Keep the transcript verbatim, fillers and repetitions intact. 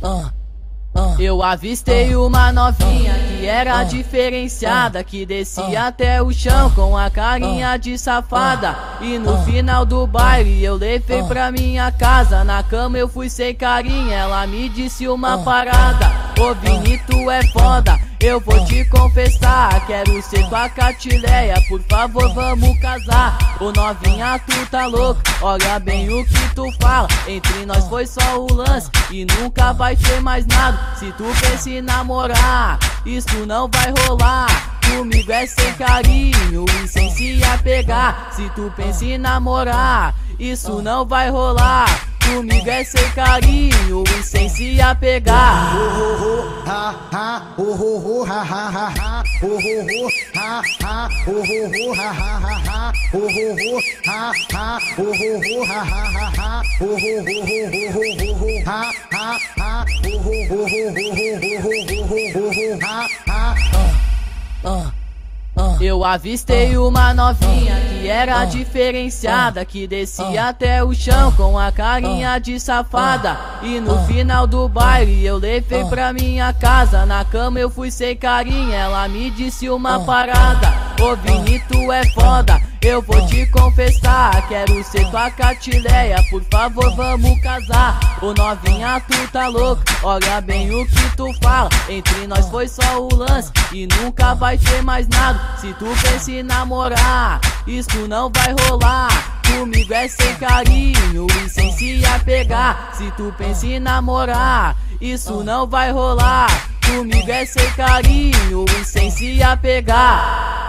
Eu avistei uma novinha que era diferenciada, que descia até o chão com a carinha de safada. E no final do baile eu levei pra minha casa, na cama eu fui sem carinha, ela me disse uma parada: ô Vini, tu é foda, eu vou te confessar, quero ser tua catileia, por favor vamos casar. Ô novinha, tu tá louca, olha bem o que tu fala, entre nós foi só o lance e nunca vai ter mais nada. Se tu pensa em namorar, isso não vai rolar, comigo é sem carinho e sem se apegar. Se tu pensa em namorar, isso não vai rolar, comigo é sem carinho e sem se apegar. Eu avistei uma novinha que era diferenciada, que descia até o chão com a carinha de safada. E no final do baile eu levei pra minha casa, na cama eu fui sem carinha, ela me disse uma parada: ô Vini, tu é foda, eu vou te confessar, quero ser tua catileia, por favor vamos casar. Ô novinha, tu tá louca, olha bem o que tu fala, entre nós foi só o lance e nunca vai ter mais nada. Se tu pensa em namorar, isso não vai rolar, comigo é sem carinho e sem se apegar. Se tu pensa em namorar, isso não vai rolar, comigo é sem carinho e sem se apegar.